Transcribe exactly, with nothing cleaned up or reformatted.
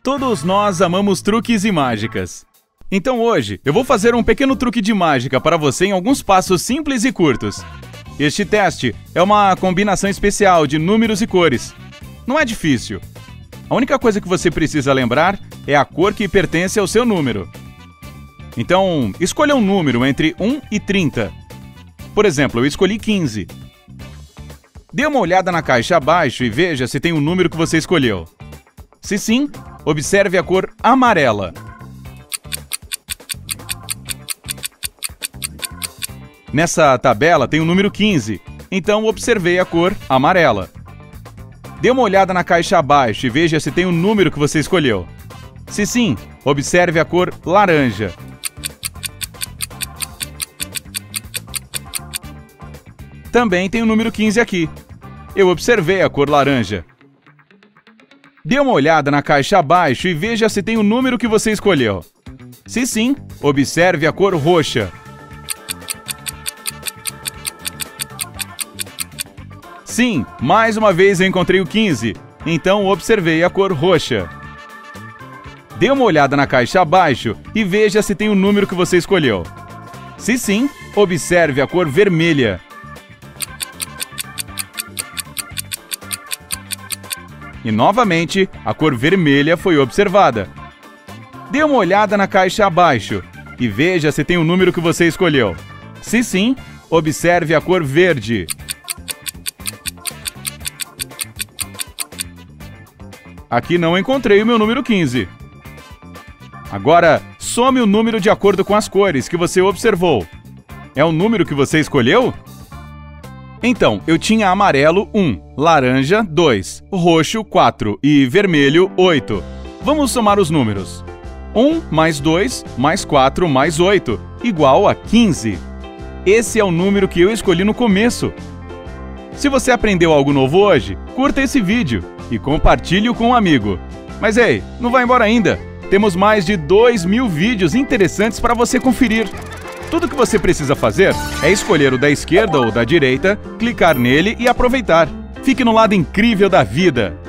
Todos nós amamos truques e mágicas. Então hoje eu vou fazer um pequeno truque de mágica para você em alguns passos simples e curtos. Este teste é uma combinação especial de números e cores. Não é difícil. A única coisa que você precisa lembrar é a cor que pertence ao seu número. Então, escolha um número entre um e trinta. Por exemplo, eu escolhi quinze. Dê uma olhada na caixa abaixo e veja se tem o número que você escolheu. Se sim, observe a cor amarela. Nessa tabela tem o número quinze, então observei a cor amarela. Dê uma olhada na caixa abaixo e veja se tem o número que você escolheu. Se sim, observe a cor laranja. Também tem o número quinze aqui. Eu observei a cor laranja. Dê uma olhada na caixa abaixo e veja se tem o número que você escolheu. Se sim, observe a cor roxa. Sim, mais uma vez eu encontrei o quinze, então observei a cor roxa. Dê uma olhada na caixa abaixo e veja se tem o número que você escolheu. Se sim, observe a cor vermelha. E novamente, a cor vermelha foi observada. Dê uma olhada na caixa abaixo e veja se tem o número que você escolheu. Se sim, observe a cor verde. Aqui não encontrei o meu número quinze. Agora, some o número de acordo com as cores que você observou. É o número que você escolheu? Então, eu tinha amarelo um, laranja dois, roxo quatro e vermelho oito. Vamos somar os números. um mais dois mais quatro mais oito, igual a quinze. Esse é o número que eu escolhi no começo. Se você aprendeu algo novo hoje, curta esse vídeo e compartilhe-o com um amigo. Mas ei, não vai embora ainda. Temos mais de dois mil vídeos interessantes para você conferir. Tudo que você precisa fazer é escolher o da esquerda ou da direita, clicar nele e aproveitar. Fique no lado incrível da vida!